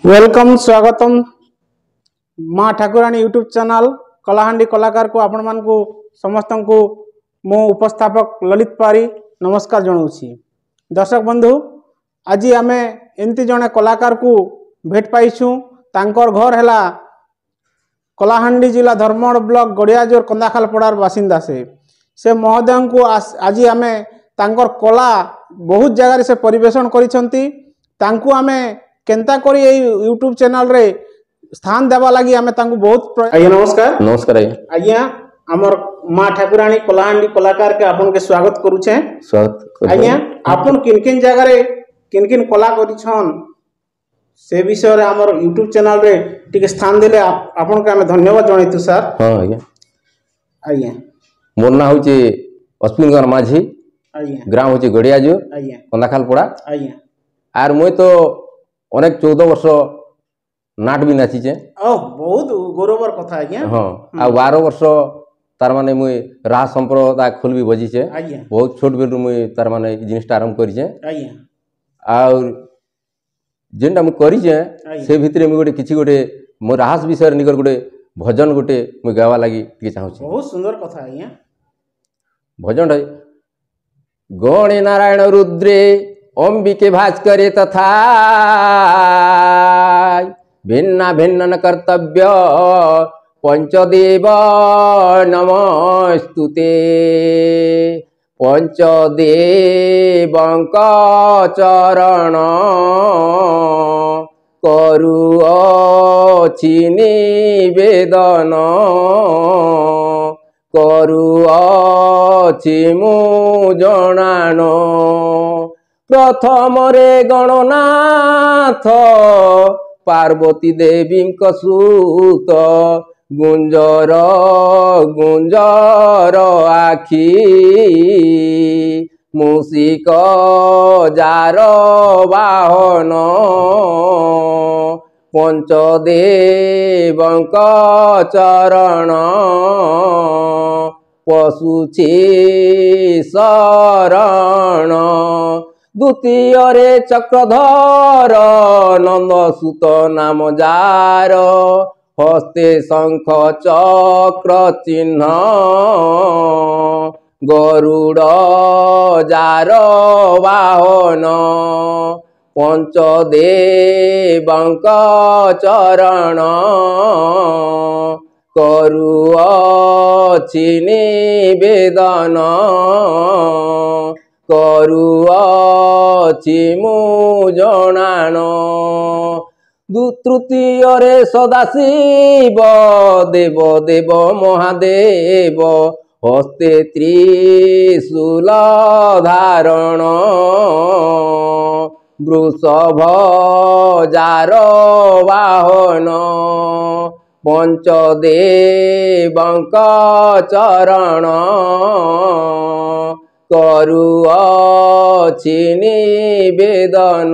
Welcome स्वागतम माँ ठाकुराणी YouTube channel Kalahandi कलाकार को आपण मान को समस्त को मो उपस्थापक ललित पारी नमस्कार जनाऊँगी। दर्शक बंधु आज आम एमती जड़े कलाकार को भेट पाइछू। तांकर घर है कलाहांडी जिला धर्मगढ़ ब्लॉक गड़ियाजोर कंदाखालपड़ार बासिंदा से महोदय को आज आम तांकर कला बहुत जगह से परिवेशन करिसेंती। तांकु आमे केंता करी यूट्यूब चैनल रे स्थान देवा लगी आमे तांकु बहुत आज्ञा नमस्कार नमस्कार आज्ञा हमर माँ ठाकुराणी कलाहांडी कलाकार के आपन के स्वागत करूछे। स्वागत आज्ञा आपन किन किन जगह रे किन किन कला करिछन से विषय रे हमर यूट्यूब चैनल रे टिके स्थान देले आपन के हमें धन्यवाद जणाइतु सर। हां आज्ञा आज्ञा मोर ना होची अश्विन कुमार माझी आज्ञा ग्राम होची गड़ियाजोर आज्ञा कंदाखालपड़ा आज्ञा आर मुई तो अनेक 14 वर्ष नाट भी नाचीचे। बहुत गौरवर कथा आज्ञा। हां आ 12 वर्ष तार माने मुई राह संप्रदाय खोल भी बजीचे। आज्ञा बहुत छोट बेलु मुई तार माने जिनिस आरंभ करिचे। आज्ञा और जेनटा मुई करिचे से भितरे मुई गोटे किछि गोटे मोर राहस विषय निकर गोटे भजन गोटे मुई गावा लागि टिके चाहूची। बहुत सुंदर कथा आज्ञा। भजन है गणे नारायण रुद्रे अंबिके भास्करे तथा भिन्ना भिन्न कर्तव्य पंचदेव नमस्तुते पंचदेवंक चरण करुअछि निवेदन करुअछि मु जणान प्रथम रे गणनाथ पार्वती देवी सूत गुंजर गुंजर आखी मूषिक जार वाहन पंचदेवंक चरण पशुछि शरण द्वितीय रे चक्रधर नंदसुत नाम जार हस्ते शंख चक्र चिन्ह गरुड़ जार वाहन पंचदेवंक चरण करुअछि निवेदन करुअछि मु जणान तृतीय रे सदाशिव देव देव महादेव हस्ते त्रिशूल धारण वृषभ जार वाहन पंचदेवंक चरण करुअछि निवेदन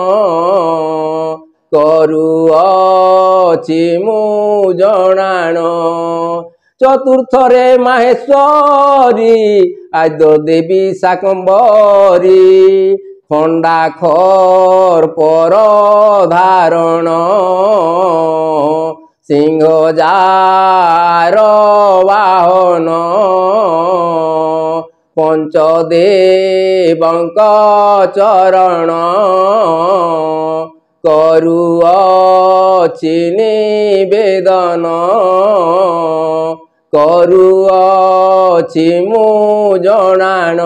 करुअछि मु जणान चतुर्थ रे माहेश्वरी आद्य देवी शाकंभरी खंडाखर पर धारण सिंह जार वाहन पंचदेवंक चरण करुअछि निवेदन करुअछि मु जणान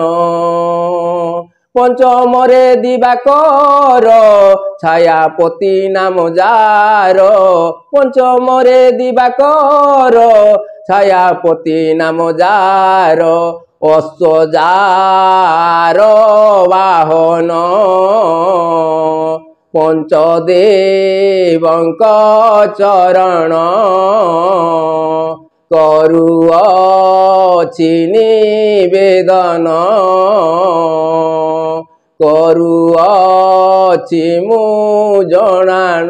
पंचम रे दिवाकर छायापति नाम जार पंचम रे दिवाकर छायापति नाम जार अश्वजार वाहन पंचदेवंक चरण करुअछि निवेदन करुअछि मु जणान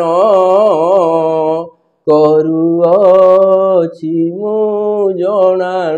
करुअछि मु जणान।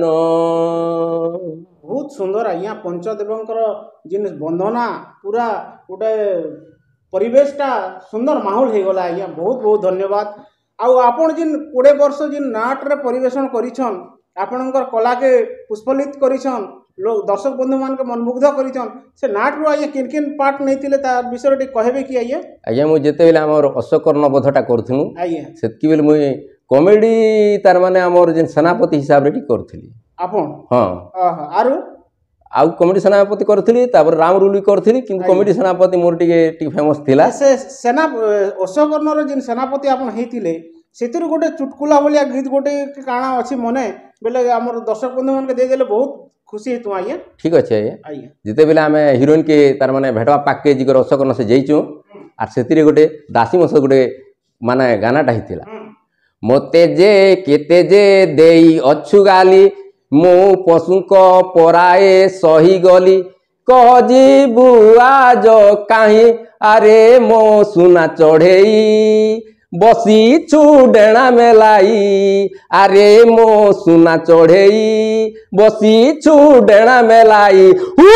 बहुत सुंदर आज्ञा पंचदेवंकर जिन वंदना पूरा गोटे परिवेशटा सुंदर माहौल हो गला आज्ञा बहुत बहुत धन्यवाद। आउ आपण जिन 20 वर्ष जिन नाटरे परिवेशन करिछन आपणकर कला के पुष्पलित करिछन लोग दर्शक बंधु मान के मनमुग्ध करिछन से नाट रो आज्ञा किन किन पार्ट नैतिले ता विषय टे कहबे कि आज्ञा? आज्ञा मु जेते बेले हमर अश्वकर्ण बधटा करथुनु आज्ञा सेतकी बेले मु कॉमेडी तार माने हमर जिन सेनापति हिसाब रे टी करथली आपण। हां आरो आउ कॉमेडी सेनापति करथली तापर राम रूल भी करथली किंतु कॉमेडी सेनापति मोर टी फेमस थिला। से सेना अश्वकर्ण रो जिन सेनापति आपण हेतिले सेतिर गोटे चुटकुला बोलिया गीत गोटे काना अछि मने बेले हमर दर्शक बंधु मान के दे देले बहुत खुशी हेतु आज्ञा। ठीक अछि आज्ञा जिते बेले हमें हीरोइन के तार माने भेटवा पाक के जिगर अश्वकर्ण से जइचु आर सेतिर गोटे दासी मस गोटे माने गानाटा हितिला मोते जे केते जे देई अछु गाली मु पशुको पराए सही गली कहजी बुआ जो काहे अरे मो सुना चढ़ेई बसी छु डेणा मेलाई अरे मो सुना चढ़ेई बसी छु डेणा मेलाई।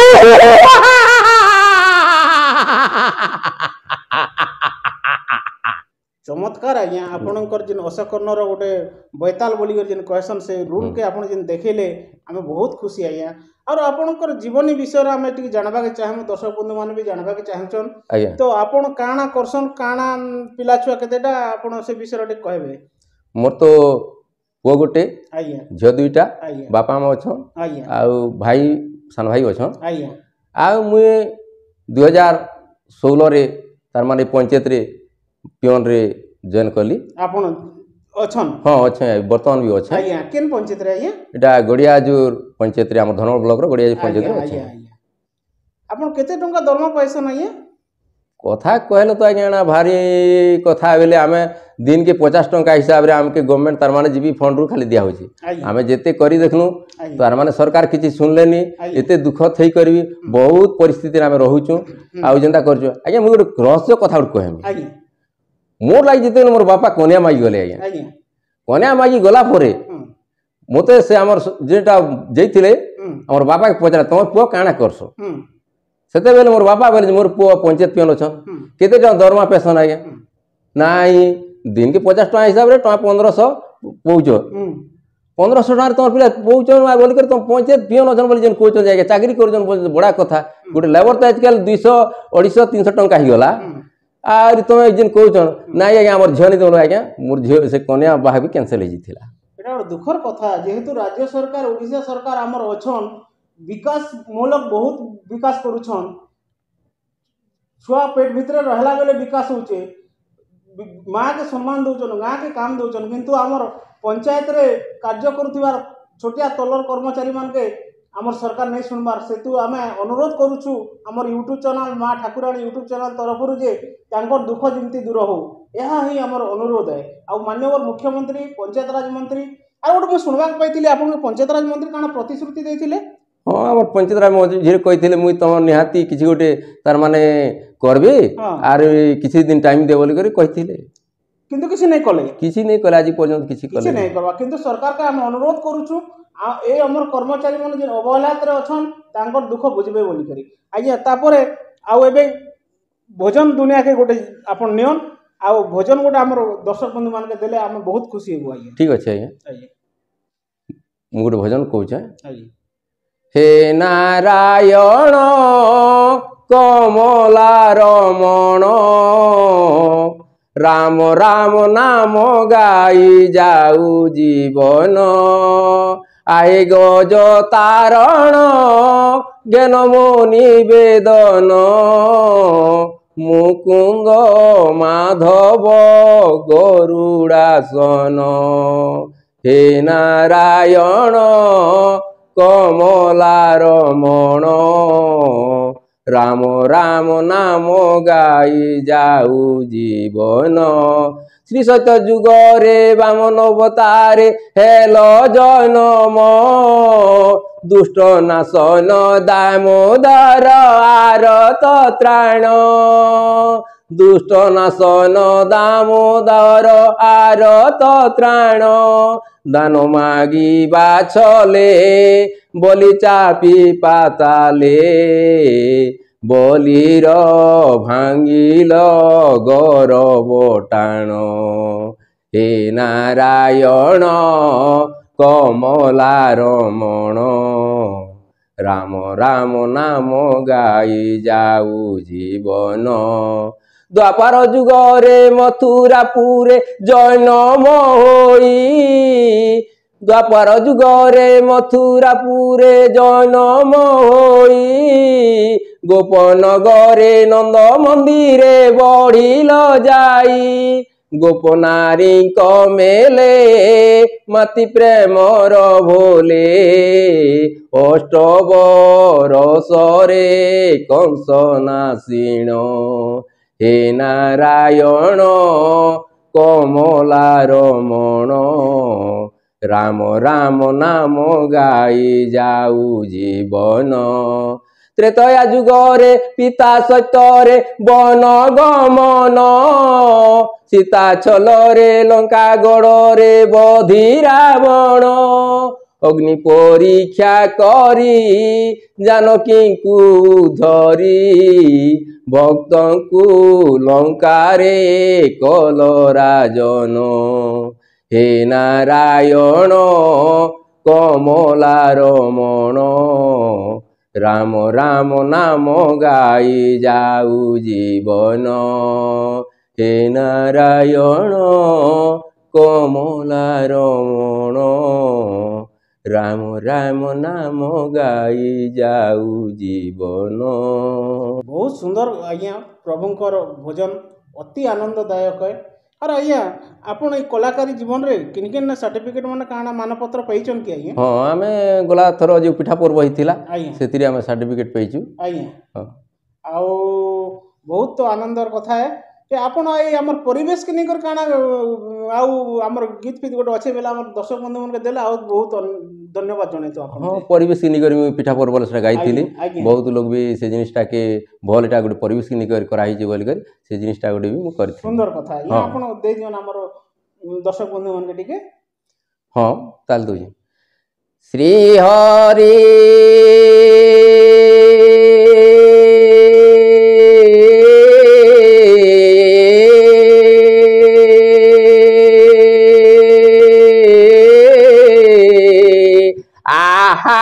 चमत्कार आज्ञा आपणकर जिन अश्वकर्णर गोटे बैताल बोलिकर जिन कहसन से रूल के आपण जिन देखले आमे बहुत खुशी आज्ञा। और आपणकर जीवनी विषय रे आमे टिक जानबा के चाहम दर्शक बंधु मान भी जानबा के चाहछन तो आपण काना करसन काना पिला छुआ केतेटा आपण से विषय रे कहबे? मोर तो पुओ गोटे आज्ञा झियो दुईटा बापा मां अछन आज्ञा आ भाई सान भाई अछन आज्ञा। आ मुए 2016 रे तार माने पंचायत रे पियोन रे जॉइन करली। आपण अछन? हां अच्छे वर्तमान भी अच्छे आज्ञा। केन पंचायत रे आज्ञा? एटा गड़ियाजुर पंचायत रे हमर धनोर ब्लॉक रो गड़ियाजुर पंचायत रे अच्छे। आपण केते टंका दरमा पैसा नहीं है? कथा कहले तो आज्ञा भारी कथा बेले आमे दिन के 50 टंका हिसाब रे हमके गवर्नमेंट तार माने जीबी फंड रु खाली दिया होची आमे जेते करी देखनु तार माने सरकार किछि सुनलेनी एते दुख थई करबी बहुत परिस्थिति रे आमे रहूछु आ जेंता करछु आज्ञा मु रहस्य कथा कहमी आज्ञा। मोर लाग जेते मोर बापा कन्या मागी गले आज्ञा कन्या मागी गला परे मते से हमर जेटा जइथिले हमर बापा के पचरा तमर पुओ काना करसो सेते बेले मोर बापा बेले मोर पुओ पंचायत पियन अछन केते टा दरमा पेसन आज्ञा नाई दिन के 50 टका हिसाब रे टका 1500 पहुचो 1500 टका तमर पिला पहुचो बोल कर तुम पंचायत पियन अछन बोली जन कोचो जाय चाकरी करजन बड़ा कथा गोटे लेबर त आजकल 200 250 300 टका ही गला आर तुम जेन कहछन नाई आज्ञा हमर झियो नहीं दलो आज्ञा मोर झियो से कन्या बाहा भी कैंसिल हो जिथिला। एटा दुखर कथा जेहेतु राज्य सरकार ओडिशा सरकार हमर अछन विकास मूलक बहुत विकास करूछन छुआ पेट भितर रहला बेले विकास होचे माँ के सम्मान दौचन गाँ के काम दौचन किंतु हमर पंचायत रे कार्य करुथिबार छोटिया तलर कर्मचारी मान के हमर सरकार नहीं सुनबार सेतु आमे अनुरोध करूछु हमर यूट्यूब चैनल माँ ठाकुराणी यूट्यूब चैनल तरफ जे तांकर दुख जिमती दूर हो यह ही हमर अनुरोध है। आ माननीय मुख्यमंत्री पंचायत राज मंत्री आ गोटे मुझे सुनवा पाई आपन पंचायत राज मंत्री काना प्रतिश्रुति देथिले? हाँ हमर पंचायत राज मंत्री कही मुई तुम निहाती किसी गोटे तार माने करबे आर किसी दिन टाइम दे बोली कर कहिथिले किंतु किसी नहीं कले आज पर्यंत किसी नहीं करवा किंतु सरकार का हम अनुरोध करूछु ए हमर कर्मचारी मन जे अवहेलात रे अछन तांकर दुख बुझबे बोली करी आज्ञा। तापरे आउ एबे भोजन दुनिया के गोटे आपन नियन आउ भोजन गोटे हमर दर्शक बंधु मान के देले हम बहुत खुशी हेबो आज्ञा। ठीक अछि आज्ञा मु गोटे भजन कहूछ आज्ञा। हे नारायण कमला रमण राम राम नाम गाई जाऊ जीवन आए गज तारण ज्ञान निवेदन मुकुंद माधव गरुड़ासन हे नारायण कमला रमण राम राम नाम गाई जाऊ जीवन श्री सत्य जुग रे वामन अवतारे हेल जन्म दुष्ट नाशन दामोदर आरत त्राण दुष्ट नाशन दामोदर आरत त्राण दान मागी बाछले बलि चापी पाताले বলির ভাঙ্গিল গরব টাণ হে নারায়ণ কমলা রমণ রাম রাম নাম গাই যাউ জীবন দ্বাপার যুগরে মথুরাপুরে জন্ম হই দ্বাপার যুগরে মথুরাপুরে জন্ম হই গোপনগরে নন্দ মন্দিরে বঢ়িল যাই গোপনারীଙ୍କ মেলে মাতি প্রেমর ভোলে অষ্টবরসরে কংস নাসিণ হে নারায়ণ কমলা রমণ রাম রাম নাম গাই যাউ জীবন ত্রেতয়া যুগরে পিতা সত্যরে বন গমন সীতা ছলরে লঙ্কা গড়রে বধি রাবণ অগ্নি পরীক্ষা করি জানকীଙ୍କୁ ধরি ভক্তଙ୍କୁ লঙ্কারে কল রাজন হে নারায়ণ কমলা রমণ রাম রাম নাম গাই যাউ জীবন হে নারায়ণ কমলা রমণ রাম রাম নাম গাই যাউ জীবন। बहुत सुंदर आज्ञा प्रभुंकर भजन अति आनंददायक है। और आज्ञा आपण ये कलाकारी जीवन रे किन किन सर्टिफिकेट माने काना मानपत्र पाइछन कि आज्ञा? हाँ आमे गला थर जो पिठा पर्व होइतिला आज्ञा सेतिरे आमे सर्टिफिकेट पाइछु आज्ञा। हाँ आउ बहुत तो आनंदर कथा है कि आपण आई हमर परिवेश के निकर काना आउ हमर गीत फीत गोटे अच्छे बेला हमर दर्शक बंधु मन के देला आउ बहुत धन्यवाद जणे तो आपण। हाँ परिवेश की निकर मैं पिठा पर्व से गाइथिली आज्ञा। बहुत लोग भी से जिनिसटा के भलटा गोटे परिवेश की निकर कराई जे बोल कर से जिनिसटा गोटे भी मु करथि। सुंदर कथा है हाँ। आपण दे दियन हमर दर्शक बंधु मन के टिके। हाँ ताल दो श्री हरि आहा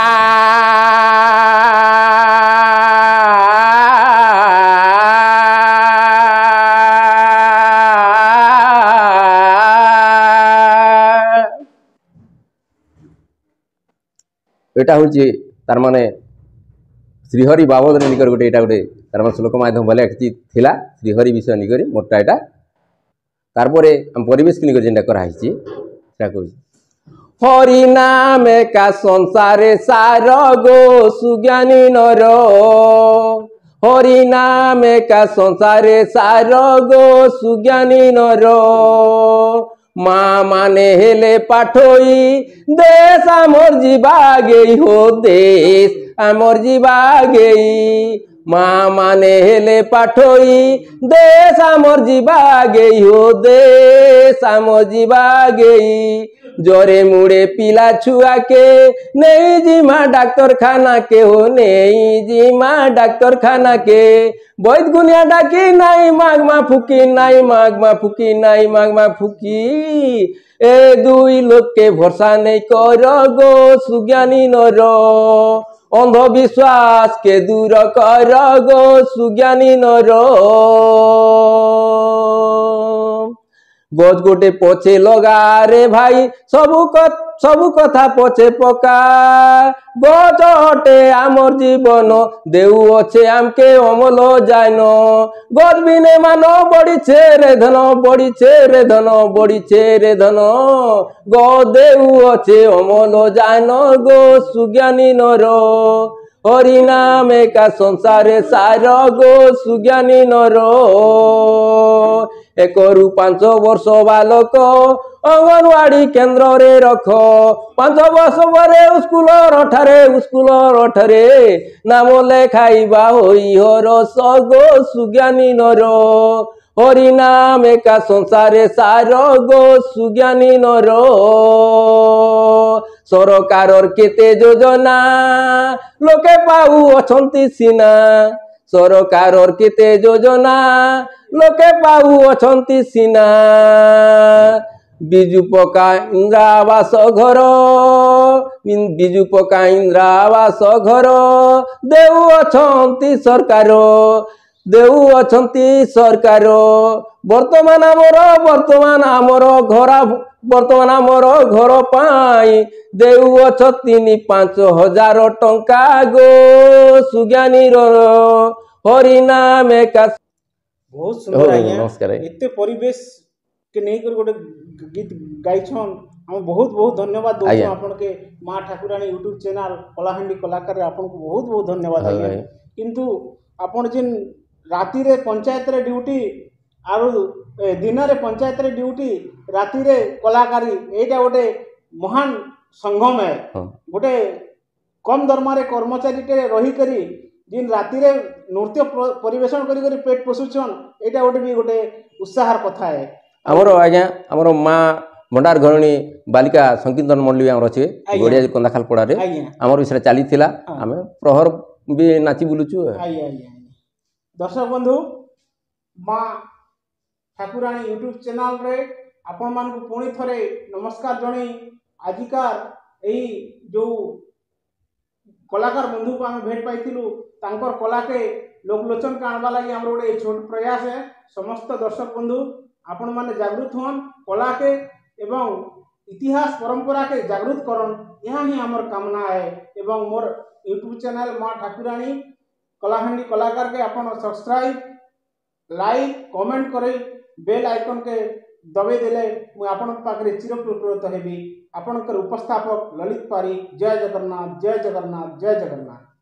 एटा हूँ तार माने श्रीहरि बाबद निकर गोटे यहाँ गोटे तार मान श्लोक माध्यम भले किसी थिला श्रीहरि विषय निकर मोटा यहाँ तारपरे आम परिवेश की निकर जेनटा कराई कहूँ हरि नाम का संसारे सार गो सुज्ञानी नर हरि नाम का संसारे सार गो सुज्ञानी नर माँ माने हेले पाठोई देश आमर जीवा गई हो देश आमर जीवा गई माँ माने हेले पाठोई देश आमर जीवा गई हो देश आमर जीवा गई जोरे मुड़े पिला छुआ के नहीं जिमा डाक्टर खाना के हो नहीं जिमा डाक्टर खाना के बैद गुनिया डाकी नाई मागमा फुकी नाई मागमा फुकी नाई मागमा फुकी ए दुई लोक के भरसा नहीं कर गो सुज्ञानी नर अंधविश्वास के दूर कर गो सुज्ञानी नर गज गोटे पछे लगा रे भाई सबु कथा पछे पका गज हटे आमर जीवन देउ अच्छे आमके अमल जान गज बिने मान बड़ी रे धन बड़ी रे धन बड़ी रे धन ग देउ अच्छे अमल जान गो सुज्ञानी नर हरि नाम का संसारे सार गो सुज्ञानी नर 1 ରୁ 5 वर्ष बालक अंगनवाड़ी केन्द्र रे रख 5 वर्ष परे स्कूल ठारे नाम लेखाइबा होई हर गो सुज्ञानी नर हरि नाम का संसारे सार गो सुज्ञानी नर सरकार केते योजना लोके पाऊ अछंती सीना ସରକାରର କେତେ ଯୋଜନା ଲୋକେ ପାଉଅଛନ୍ତି ସିନା ବିଜୁ ପକ୍କା ଇନ୍ଦିରା ଆବାସ ଘର ବିଜୁ ପକ୍କା ଇନ୍ଦିରା ଆବାସ ଘର ଦେଉଅଛନ୍ତି ସରକାର ଦେଉଅଛନ୍ତି ସରକାର ବର୍ତ୍ତମାନ ଆମର ଘର ପାଇଁ ଦେଉଅଛ 3-5 ହଜାର ଟଙ୍କା ଗो ସୁଜ୍ଞାନୀର ହରିନାମ ଏକା। बहुत सुंदर आज्ञा नमस्कार। एते परिवेश के नहीं कर गोटे गीत गाइछन हम बहुत बहुत धन्यवाद दोस्तों आपन के माँ ठाकुराणी यूट्यूब चैनल कलाहांडी कलाकार आपन को बहुत बहुत धन्यवाद आज्ञा किंतु आपन जिन राति रे पंचायत रे ड्यूटी आरु दिन रे पंचायत रे ड्यूटी राति रे कलाकारी एटा गोटे महान संगम है गोटे कम दरमा रे कर्मचारी टे रही करी जिन राति रे नृत्य परिवेशन करी करी पेट पोषुछन एटा गोटे भी गोटे उत्साहर कथा है हमरो आज्ञा हमरो माँ भंडार घरणी बालिका संकीर्तन मंडली आमर अच्छे गड़िया कंदाखाल पड़ा रे हमर विषय चली थिला हमें प्रहर भी नाची बुलुचु दर्शक बंधु माँ ठाकुराणी यूट्यूब चैनल रे आपण मान को पुणी थरे नमस्कार जणी आजिकार एई जो कलाकार बंधु को आम भेट पाइथिलु तांकर कला के लोकलोचन का आनवा लगी हमर गोटे छोट प्रयास है समस्त दर्शक बंधु आपण माने जागृत होन कला के एवं इतिहास परंपरा के जागृत करन यह ही हमर कामना है एवं मोर यूट्यूब चैनल माँ ठाकुराणी कलाहांडी कलाकार के आपण सब्सक्राइब लाइक कमेंट करे बेल आइकन के दबे देले मु आपण पाखरे चिरप्रकृत हेबी आपणकर उपस्थापक ललित पारी जय जगन्नाथ जय जगन्नाथ जय जगन्नाथ।